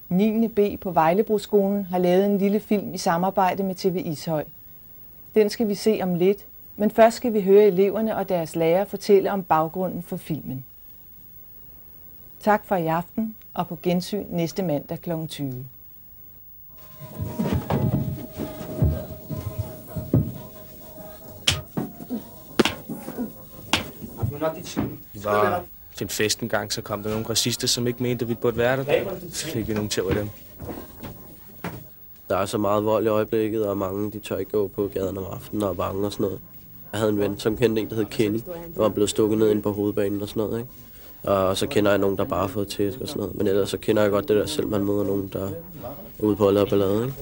9. B på Vejlebroskolen har lavet en lille film i samarbejde med TV Ishøj. Den skal vi se om lidt, men først skal vi høre eleverne og deres lærer fortælle om baggrunden for filmen. Tak for i aften, og på gensyn næste mandag kl. 20. Vi var til en fest en gang, så kom der nogle racister, som ikke mente, at vi burde være der. Så fik vi nogle tæv af dem. Der er så meget vold i øjeblikket, og mange de tør ikke gå på gaden om aftenen og bange og sådan noget. Jeg havde en ven, som kendte en, der hed Kenny, der var blevet stukket ned inde på hovedbanen og sådan noget, ikke? Og så kender jeg nogen, der bare har fået tæsk og sådan noget. Men ellers så kender jeg godt det der, selv man møder nogen, der er ude på at lave ballade, ikke?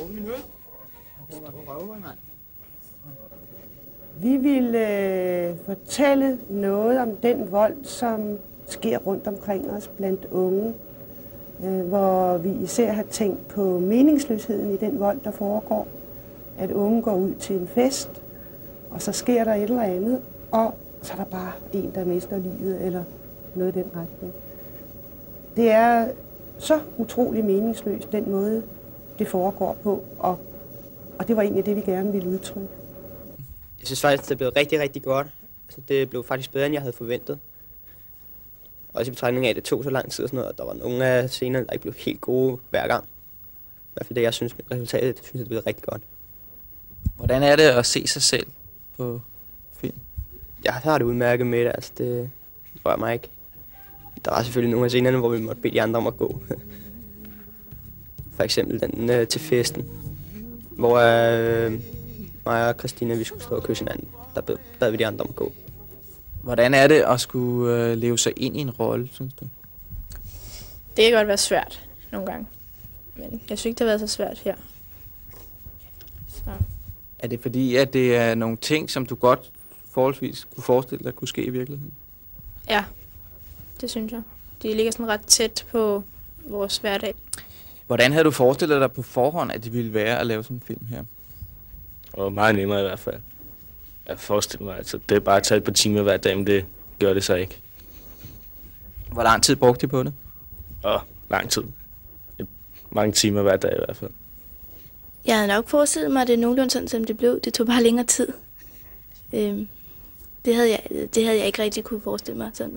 Vi vil fortælle noget om den vold, som sker rundt omkring os blandt unge, hvor vi især har tænkt på meningsløsheden i den vold, der foregår. At unge går ud til en fest, og så sker der et eller andet, og så er der bare en, der mister livet, eller noget i den retning. Det er så utrolig meningsløst, den måde, det foregår på, og det var egentlig det, vi gerne ville udtrykke. Jeg synes faktisk, det blev rigtig, rigtig godt. Altså, det blev faktisk bedre, end jeg havde forventet. Også i betragtning af, at det tog så lang tid og sådan noget, og der var nogle af scenerne, der ikke blev helt gode hver gang. I hvert fald det, jeg synes, resultatet, det synes jeg, det blev rigtig godt. Hvordan er det at se sig selv på film? Jeg har det udmærket med det, altså det rører mig ikke. Der var selvfølgelig nogle af scenerne, hvor vi måtte bede de andre om at gå. For eksempel den til festen, hvor mig og Christina, vi skulle stå og kysse hinanden. Der bad vi de andre om at gå. Hvordan er det at skulle leve sig ind i en rolle, synes du? Det kan godt være svært nogle gange, men jeg synes ikke, det har været så svært her. Så. Er det fordi, at det er nogle ting, som du godt forholdsvis kunne forestille dig kunne ske i virkeligheden? Ja, det synes jeg. De ligger sådan ret tæt på vores hverdag. Hvordan havde du forestillet dig på forhånd, at det ville være at lave sådan en film her? Og meget nemmere i hvert fald. Jeg forestiller mig, altså det er bare at tage et par timer hver dag, men det gør det så ikke. Hvor lang tid brugte I på det? Lang tid. Mange timer hver dag i hvert fald. Jeg havde nok forestillet mig, at det er nogenlunde sådan, som det blev. Det tog bare længere tid. Det havde jeg ikke rigtig kunne forestille mig, sådan,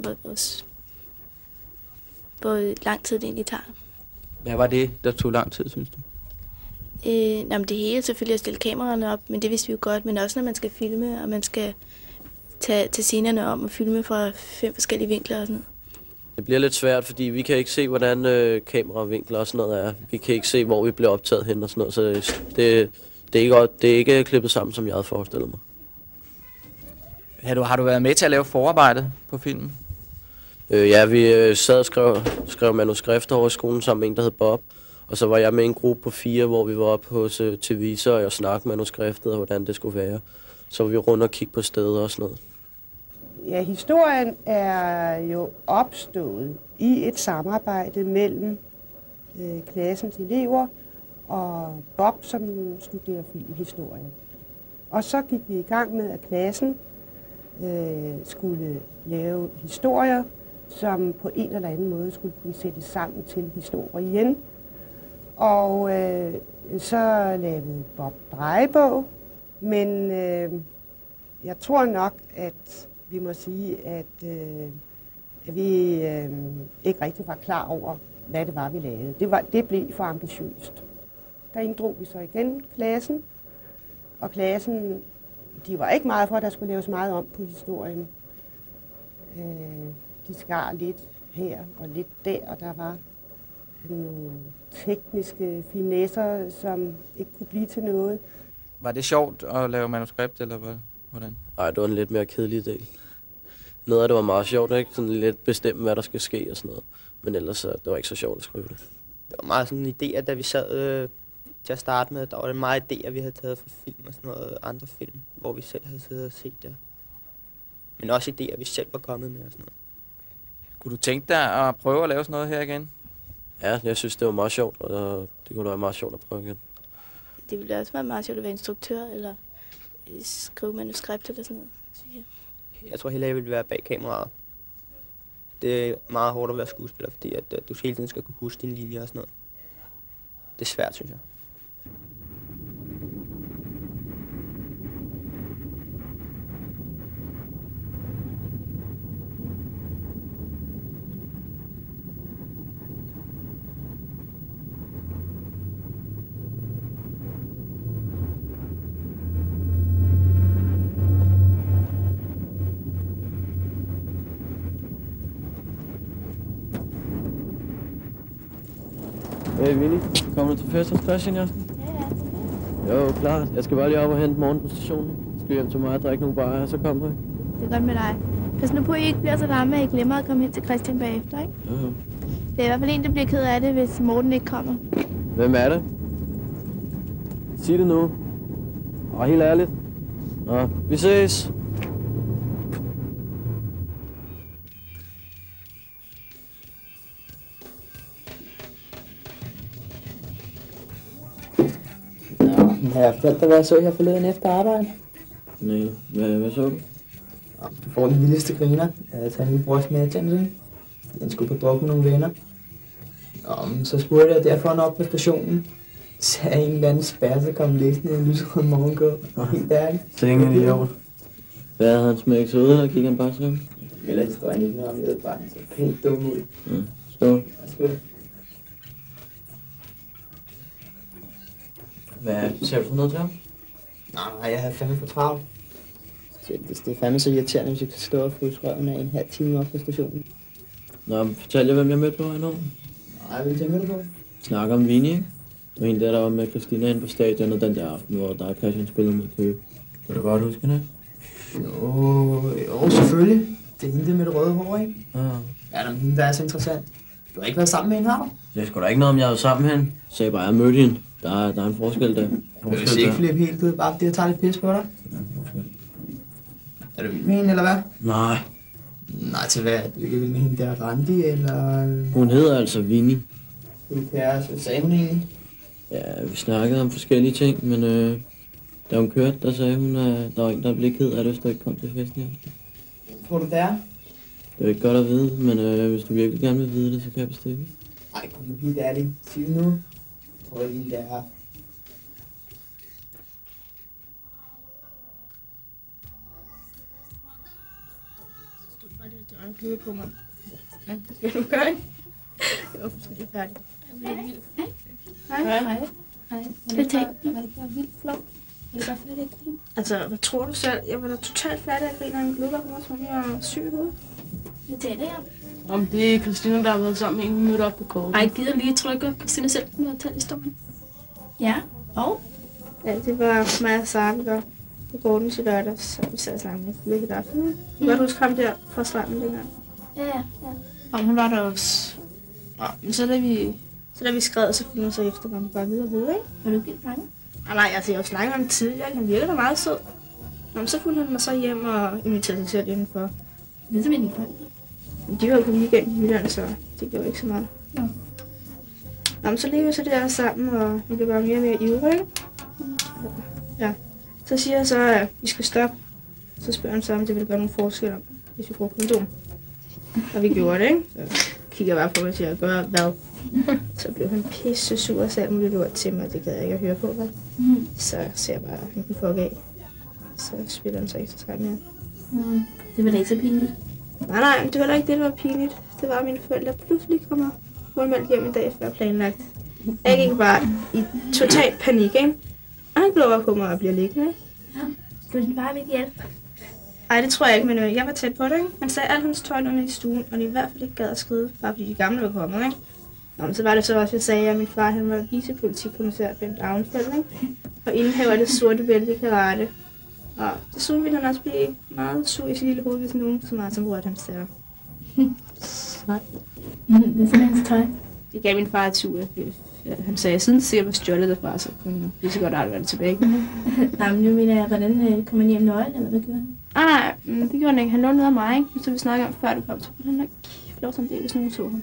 hvor lang tid det egentlig tager. Hvad var det, der tog lang tid, synes du? Det hele selvfølgelig at stille kameraerne op, men det vidste vi jo godt. Men også når man skal filme, og man skal tage scenerne om og filme fra 5 forskellige vinkler og sådan noget. Det bliver lidt svært, fordi vi kan ikke se, hvordan kameravinkler og sådan noget er. Vi kan ikke se, hvor vi bliver optaget hen og sådan noget, så det er ikke klippet sammen, som jeg havde forestillet mig. Har du været med til at lave forarbejdet på filmen? Ja, vi sad og skrev manuskrifter over i skolen sammen med en, der hed Bob. Og så var jeg med en gruppe på 4, hvor vi var oppe hos TV Ishøj og snakkede manuskriftet og hvordan det skulle være. Så var vi rundt og kigge på steder og sådan noget. Ja, historien er jo opstået i et samarbejde mellem klassens elever og Bob, som studerer filmhistorie. Og så gik vi i gang med, at klassen skulle lave historier, som på en eller anden måde skulle kunne sættes sammen til historien. Og så lavede Bob drejebog, men jeg tror nok, at vi må sige, at vi ikke rigtig var klar over, hvad det var, vi lavede. Det blev for ambitiøst. Der inddrog vi så igen klassen, og klassen, de var ikke meget for, at der skulle laves meget om på historien. De skar lidt her og lidt der, og der var nogle tekniske finesser, som ikke kunne blive til noget. Var det sjovt at lave manuskript, eller hvordan? Nej, det var en lidt mere kedelig del. Noget af det var meget sjovt, ikke? Sådan lidt bestemme, hvad der skal ske og sådan noget. Men ellers det var ikke så sjovt at skrive det. Det var meget sådan idéer, da vi sad til at starte med. Der var det meget idéer, vi havde taget fra film og sådan noget, andre film, hvor vi selv havde siddet og set der. Men også idéer, vi selv var kommet med og sådan noget. Kunne du tænke dig at prøve at lave sådan noget her igen? Ja, jeg synes, det var meget sjovt, og det kunne være meget sjovt at prøve igen. Det ville også være meget sjovt at være instruktør, eller skrive manuskript eller sådan noget, synes jeg. Jeg tror heller, jeg ville være bag kameraet. Det er meget hårdt at være skuespiller, fordi at du hele tiden skal kunne huske dine linjer og sådan noget. det er svært, synes jeg. Hey Vinnie, kommer du til fest hos Christian i aften? Ja. Jo, klart. Jeg skal bare lige op og hente morgen på stationen. Skal hjem til mig og drikke nogle bajer, og så kommer vi. Det er godt med dig. Pas nu på, at I ikke bliver så larme, at I glemmer at komme hen til Christian bagefter, ikke? Jo. Det er i hvert fald en, der bliver ked af det, hvis Morten ikke kommer. Hvem er det? Sig det nu. Og helt ærligt. Nå, vi ses. Har jeg fortalt dig, hvad jeg så her forleden efter arbejde? Nej, hvad så du? Du får den vildeste griner. Jeg havde taget min brors med til den. Den skulle på druk med nogle venner. Så spurgte jeg derfor op på stationen. Så er en eller anden spærre, så kom læsende i en lyserød morgenkåb. Helt ærligt. Så ingen idiot. Hvad havde han smækket sig ud, eller gik han bare så? Eller historien ikke noget om, jeg ved bare, den så pænt dum ud. Ja, skål. Skål. Hvad ser du for noget til ham? Nej, jeg havde fandme for travlt. Det er fandme så irriterende, hvis jeg kan stå og fryse røven af en halv time op på stationen. Nå, fortæl jer, hvem jeg mødte på hernede. Nej, hvad tænker du på? Snakker om Vinnie, ikke? Det var hende der var med Christina inde på stadionet den der aften, hvor der og Christian spillede med Køge. Kan du godt huske det? Jo, selvfølgelig. Det er hende med det røde hår, ikke? Ja. Ja, men hende der er så interessant. Du har ikke været sammen med hende, har du? Det er sgu da ikke noget, om jeg var sammen med hende. Jeg sagde bare, at jeg mødte hende. Der er en forskel der. Du vil ikke flippe helt ud, bare fordi jeg tager lidt pis på dig. Ja, forskel. Er du vild med hende, eller hvad? Nej. Nej, til hvad? Du er ikke vild med hende der Randi, eller... Hun hedder altså Vinnie. Who cares? Hvad sagde hun egentlig? Ja, vi snakkede om forskellige ting, men da hun kørte, der sagde hun, at der var en, der blev ked af det, hvis du ikke kom til festen i aften. Tror du det er? Det er ikke godt at vide, men hvis du virkelig gerne vil vide det, så kan jeg bestille. Nej, kom nu helt ærligt. Sig det nu. Jeg tror ikke lige, det er. Du kluder på mig. Ja, det skal du gøre, ikke? Jeg var fuldstændig færdig. Hej. Hej. Hej. Det tænkte jeg. Var det bare vildt flot? Var det bare færdig at grine? Altså, hvad tror du selv? Jeg var da totalt færdig at grine, og en glubber på mig, som jeg var syg i hovedet. Hvad taler jeg om? Om det er Christina, der har været sammen med en, vi mødte op på kortet. Ej, gider lige trykke Christina selv med at tage historien. Ja, og? Ja, det var mig og Sara, vi var på gården til lørdags, så vi sad sammen med Lykke aften. Jeg kan godt huske ham der fra Slammen dengang. Ja. Og hun var der også. Ja, men så da vi skred, så kunne man så efter, man bare videre, ikke? Var du ikke helt fanget? Nej, altså jeg har jo snakket om det tidligere, han virker da meget sød. Nå, men så fulgte han mig så hjem og inviterede sig selv indenfor. Det er som en forældre. De var jo på weekend i Jylland, så det gjorde ikke så meget. Ja. Nå, men så lever vi så der sammen, og vi bliver bare mere og mere ivrige. Ja. Så siger jeg så, at vi skal stoppe. Så spørger han så, om det ville gøre nogle forskel om, hvis vi bruger kondom. Og vi gjorde det, ikke? Så kigger jeg bare på mig og siger, gør hvad? Så blev han pisse sur og sagde muligt ord til mig, og det gad jeg ikke at høre på, hvad? Så ser jeg bare, at han kunne fuck af. Så spiller han så ikke så træt mere. Det var da ikke så pinligt. Nej, det var heller ikke det, der var pinligt. Det var, at mine forældre pludselig kommer uanmeldt hjem en dag før planlagt. Jeg gik bare i total panik, ikke? Og han glor på mig og bliver liggende, ikke? Ja, skulle din far ikke hjælpe? Ej, det tror jeg ikke, men jeg var tæt på det, ikke? Han sagde alt hans tøj under i stuen, og i hvert fald ikke gad at skride, bare fordi de gamle var kommet, ikke? Nå, men så var det så også, jeg sagde, at min far han var vicepolitikommissær Bent Avnfeldt, ikke? Og indehaver det sorte bælte i karate. Og desuden ville han også blive meget sur i sit lille hoved, hvis nogen så meget som rørte hans sager. Hvad er sådan hans tøj? Det gav min far et sur. Han sagde, at siden det sikkert var stjålet derfra, så kunne han lige så godt aldrig være det tilbage. Nej, men nu mener jeg, hvordan kom han hjem nøgen, eller hvad gjorde han? Nej, det gjorde han ikke. Han lånte noget af mig, ikke? Så vi snakkede om, før du kom, så ville han nok få lov sådan en del, hvis nogen så ham.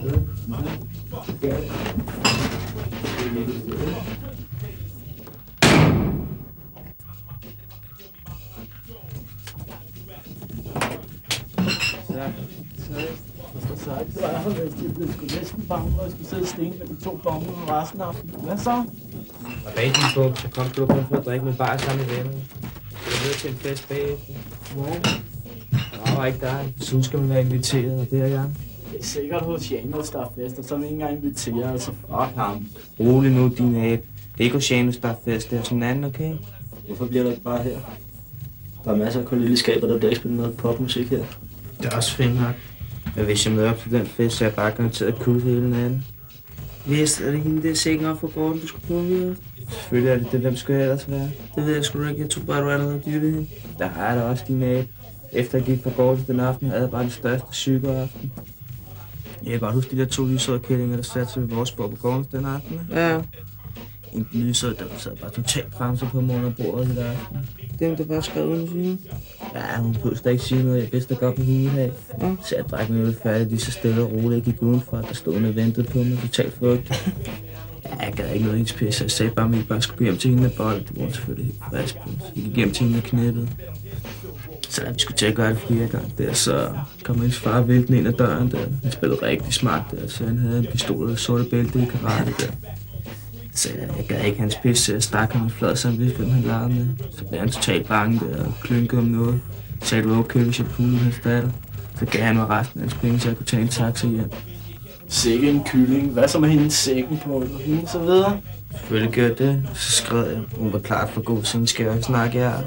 Jeg skulle næsten bange, og jeg skulle sidde stene med de 2 bomber resten af aftenen. Hvad så? Og bag din på, så kom du kun for at drikke med bare sammen med vennerne. Jeg ved til en fest bagefter. Hvor? Der var ikke dig. Så skal man være inviteret, og det er jeg. Det er sikkert hos Janus, der er fest, og så er vi ikke engang inviteret, altså fuck ham. Rolig nu, din abe. Det er ikke hos Janus, der er fest, det er sådan en anden, okay? Hvorfor bliver du ikke bare her? Der er masser af kollegaskaber, der bliver ikke spillet noget popmusik her. Det er også fint nok. Men hvis jeg møder op til den fest, så er jeg bare garanteret at kusse hele natten. Vist, er det hende der sækken op for gården, du skulle prøve videre? Selvfølgelig er det det, hvem skulle jeg ellers være? Det ved jeg sgu ikke, jeg tror bare, du er noget dyrt hende. Der er der også din abe. Efter jeg gik fra gården den aften, havde jeg bare den største psykoaften. Jeg kan godt huske de der 2 lysrøde kællinger, der satte sig ved vores bord på gården den aften. Ja. En lysrød, der sad bare totalt grænser på mig under bordet i der aften. Dem, der bare skrev under sige. Ja, hun kunne slet ikke sige noget, jeg vidste godt på hovedet af. Så jeg drak mig lidt færdigt, lige så stille og roligt. Jeg gik udenfor, der stod og ventede på mig, totalt frugt. Ja, jeg gad ikke noget hendes pisse, jeg sagde bare, at vi bare skulle hjem til hende med bold. Det var selvfølgelig helt frisk på. Så vi gik hjem til hende med knippet. Så vi skulle til at gøre det 4 gange der, så kom hendes far væltende ind ad døren der. Han spillede rigtig smart der, så han havde en pistol og sorte bælte i karate der. Så jeg gad ikke hans pisse, så jeg stak ham i flad, så han vidste, hvem han legede med. Så blev han totalt bange der og klynkede om noget. Så sagde, det var okay, hvis jeg pullede hans datter. Så gav han mig resten af hans penge, så jeg kunne tage en taxa hjem. Sikke en kylling. Hvad så med hendes sækken på, og hende så videre? Selvfølgelig gjorde det. Så skrev jeg, hun var klart for god, så skal jeg snakke her.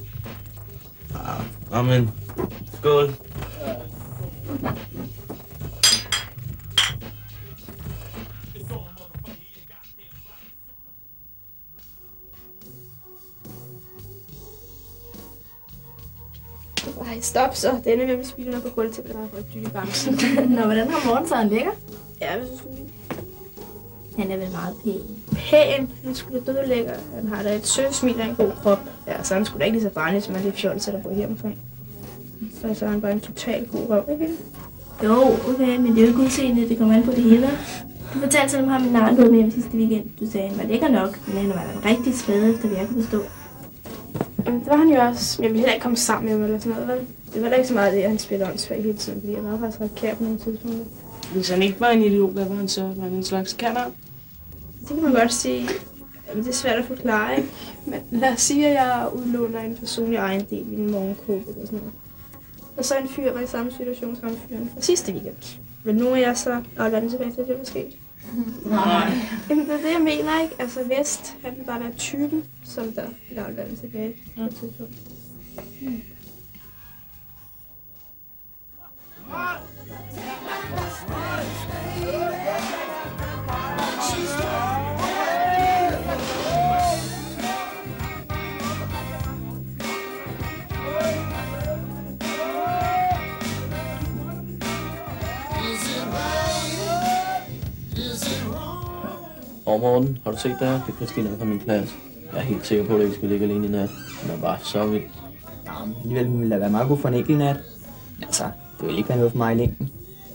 Amen. Skål. Ej, stop så. Denne vil vi spille noget på gulvet til, der har fået dyre bamsen. Nå, hvordan har Morten så han lækker? Ja, hvis du skulle. Han er vel meget pæn. Pæn? Han skulle da døde lækker. Han har da et sødt smil og en god krop. Ja, så han skulle da ikke lige så farlig, som han lidt fjolser, der bor her omkring. Så er han bare en total god røv, ikke? Jo, okay, men det er jo ikke udseende, det kommer an på det hele. Du fortalte selv om ham, min narn gået med hjem sidste weekend. Du sagde, han var lækker nok, men han var en rigtig spade, efter hvad jeg kunne forstå. Jamen, det var han jo også. Men jeg ville heller ikke komme sammen med ham eller sådan noget, vel? Det var heller ikke så meget det, at han spiller åndssvagt hele tiden, fordi han var faktisk ret kær på nogle tidspunkter. Hvis han ikke var en idiot, hvad var han så? Var han en slags kanon? Det kan man godt sige. Jamen, det er svært at forklare, ikke? Men lad os sige, at jeg udlåner en personlig ejendel i en morgenkåbe eller sådan noget. Og så en fyr var i samme situation som fyren fra sidste weekend. Men nu er jeg så aflandet tilbage efter, det var sket. Nej. Jamen, det er det, jeg mener, ikke? Altså, Vest, han vil bare være typen, som der bliver aflandet tilbage på et tidspunkt. Morten, har du set det her? Det er Christina fra min klasse. Jeg er helt sikker på, at jeg skal ligge alene i nat. Hun er bare så vild. Jamen, alligevel hun ville da være meget god for en enkelt nat. Altså, det vil ikke være noget for mig i længden.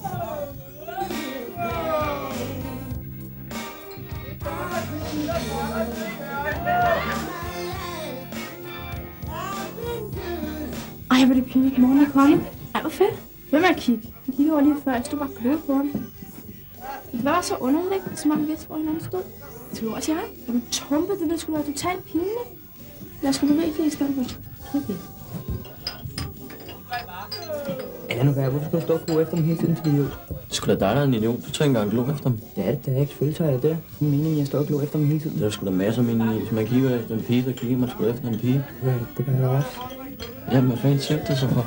Ej, hvor er det pinligt. Morgen er kommet. Ej, hvor fedt. Hvem er kigge? Jeg kiggede over lige før. Jeg stod bare klog på ham. Hvad var så underligt, som om vi vidste, hvor hinanden stod? Det tror også jeg. Er du tumpet? Det ville sgu være totalt pinligt. Jeg skulle bevæge det i stedet for. Okay. Lad nu være, hvorfor skal du stå og glo efter dem hele tiden til idiot? Det skulle da dig, der er en idiot. Du tager ikke engang glo efter dem. Det er det, det er ikke. Selvfølgelig tager jeg det. Det er meningen, jeg står og glo efter dem hele tiden. Det er sgu da masser af mening i. Hvis man kigger efter en pige, så kigger man sgu efter en pige. Ja, det kan jeg da også. Jamen, hvad fanden siger det så for?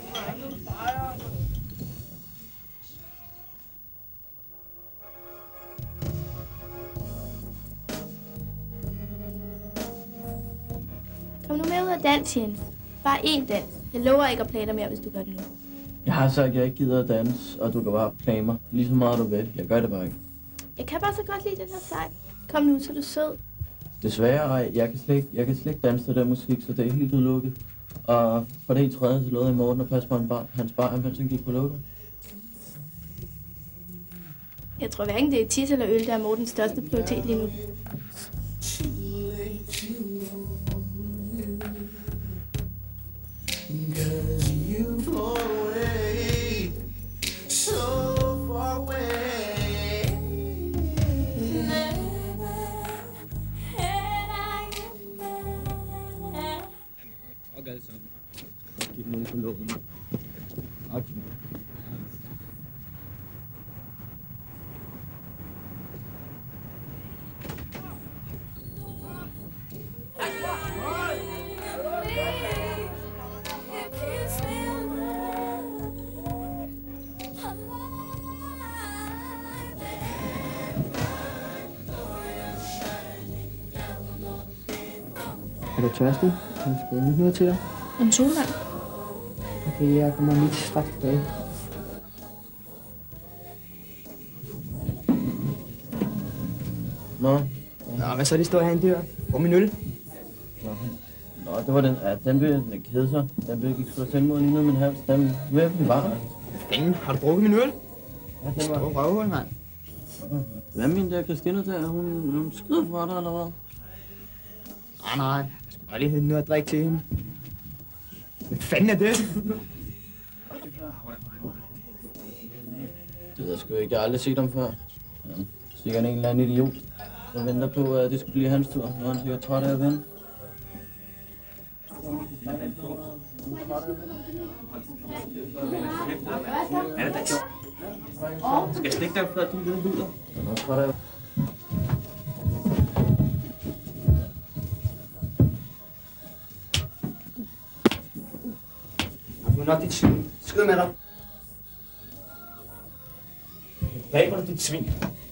Kom nu med ud af dans, Jens. Bare én dans. Jeg lover ikke at plage dig mere, hvis du gør det nu. Jeg har sagt, at jeg ikke gider at danse, og du kan bare plage mig lige så meget du vil. Jeg gør det bare ikke. Jeg kan bare så godt lide den her sang. Kom nu, så er du sød. Desværre, ej. Jeg kan slet ikke danse til den musik, så det er helt udelukket. Og for det helt tredje, så lovede jeg Morten at passe på hans barn, mens han gik på lukket. Jeg tror hverken det er tis eller øl, der er Mortens største prioritet lige nu. Giv nogen på lågen. Okay. Er du tørstig? Skal jeg lige noget til dig? En solvand. Okay, jeg kommer lige straks tilbage. Nå. Nå, hvad så de står herinde, der? Hvor min øl? Nå, det var den. Ja, den blev kede sig. Den blev gik sgu selvmord lige ned min hals. Den blev virkelig varm. Fanden, har du drukket min øl? Ja, den var... Stor røvhul, mand. Hvad min der Christina der? Hun skider for dig, eller hvad? Nej. Jeg skal bare lige hente noget at drikke til hende. Hvad fanden er det? Det ved jeg sgu ikke. Jeg har aldrig set ham før. Ja. Sikkert en eller anden idiot, der venter på, at det skulle blive hans tur. Nu er han sikkert træt af at vente. Er det da sjovt? Skal jeg stikke dig, før du lille luder? Jeg er træt af. Du er nok dit svin. Skid med dig. Jeg dræber dig, dit svin.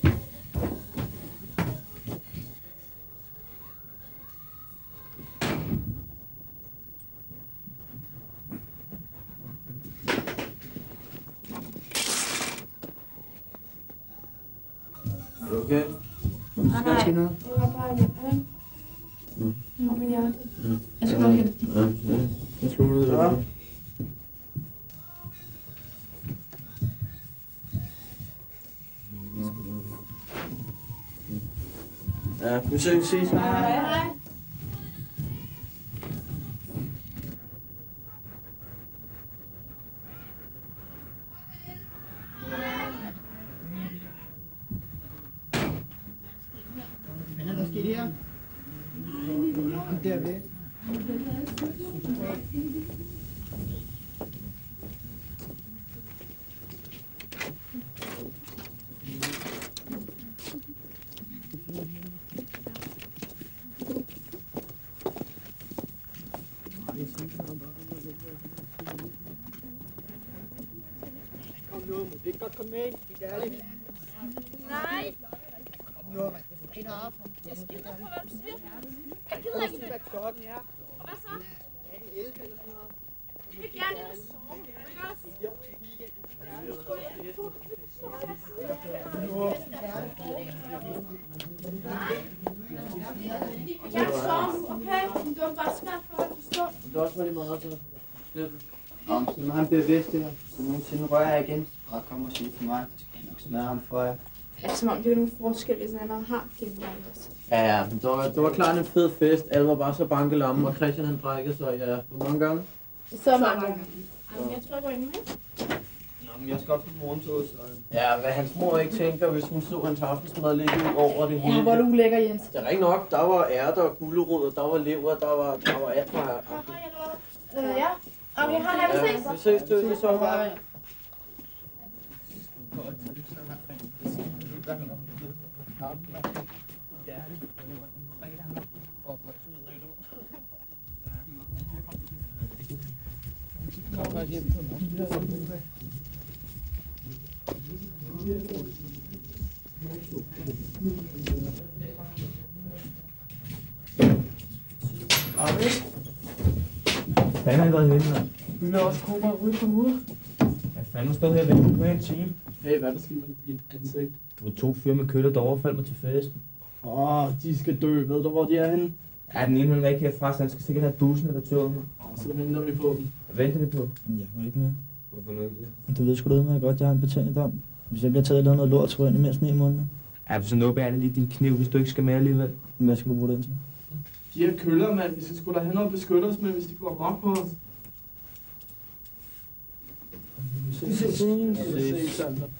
Er du okay? Nej, ske noget? det var bare lidt, ikke? Nå, men jeg... Jeg skal Ja, nok hente. jeg slog ud af det. Ja, vi ses. Hej. Hvad er der sket her? Derved. Kom nu, må vi ikke godt komme med ind? Det er ærligt. Nej. Kom nu, mand. Det er for Jeg skifter på, hvad du siger. Jeg gider ikke det. hvad klokken er. Og hvad så? Er det 11 eller sådan noget? Vi vil gerne ind og sove, ikke også? Vi vil gerne sove, okay? Men det var bare svært for mig at forstå. Det er også rigtig meget til. Om så når han bliver vidst det her, så nogensinde rører jeg igen, så kommer og siger til mig, så skal jeg nok smadre ham for jer. Er det som om, det er nogle forskel, hvis han har gennem dig også? Ja, men det var klart en fed fest. Alle var bare så bankelamme, og Christian han drikkede sig, ja, hvor mange gange? Så mange gange. Jamen, jeg tror, jeg går ind nu, ikke? Nå, men jeg skal op på morgentog, så... Ja, hvad hans mor ikke tænker, hvis hun så hans aftensmad ligge ud over det hele. Ja, hvor er du ulækker, Jens. Det er rigtig nok. Der var ærter og gulerod, og der var lever, der var alt for Ja. Okay, hej, vi ses. Vi ses, du. Så bare. Hvad har I været henne, mand? Vi vil også komme og ryge på hovedet. Jeg fandme stået her og ventet på en time. Hey, hvad der sker med dit ansigt? Du var 2 fyre med køller, der overfaldt mig til festen. De skal dø. Ved du, hvor de er henne? Ja, den ene vil ikke herfra, så han skal sikkert have dusen eller tøvet mig. Så venter vi på dem. Hvad venter vi på? Jeg var ikke med. Hvorfor noget? Du ved sgu da med godt, jeg har en betænkt dom. Hvis jeg bliver taget og lavet noget lort, så går jeg ind i mere sådan 9 måneder. Ja, så nubber jeg lige din kniv, hvis du ikke skal med alligevel. Hvad skal du bruge den til? De her køller, mand, vi skal sgu da have noget at beskytte os med, hvis de går mok på os. Vi ses.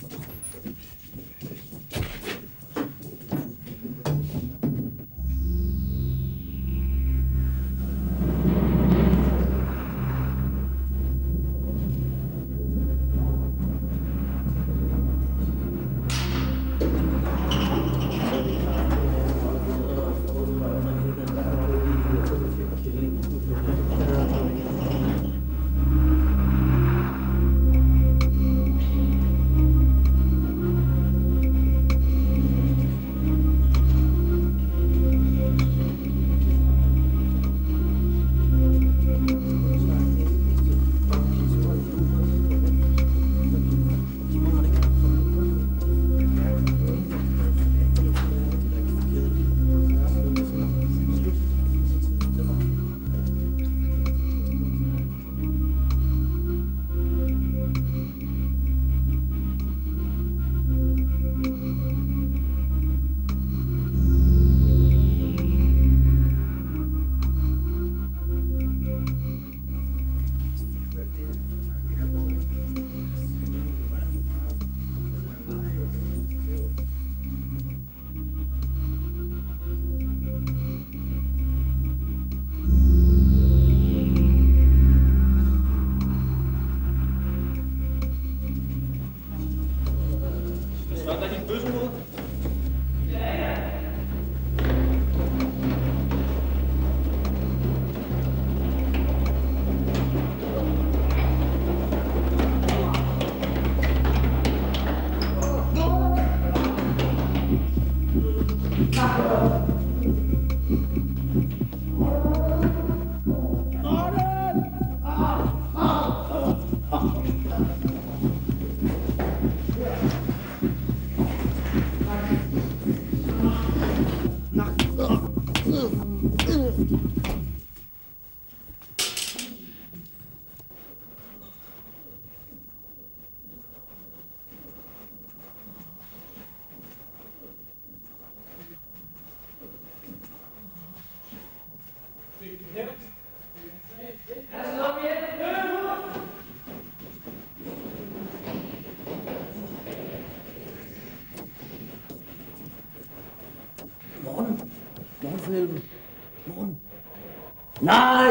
Morgen for helvede. Morgen. Nej!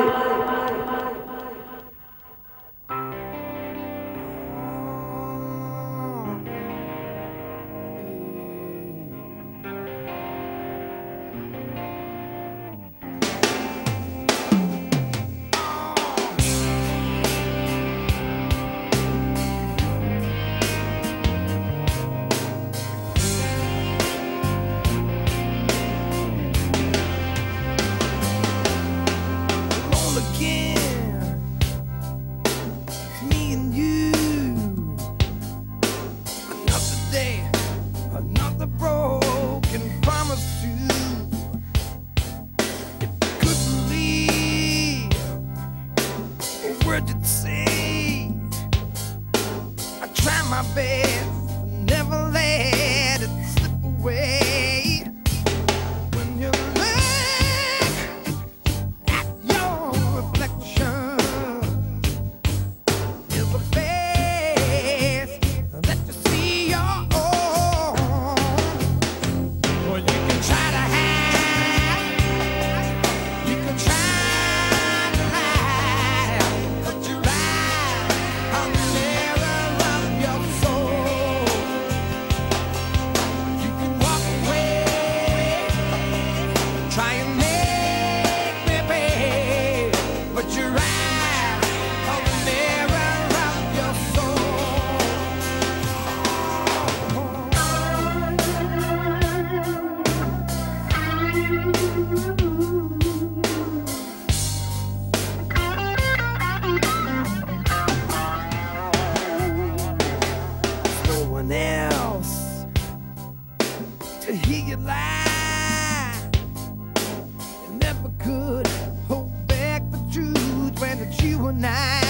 To hear you lie, you never could hold back the truth when it's you and I.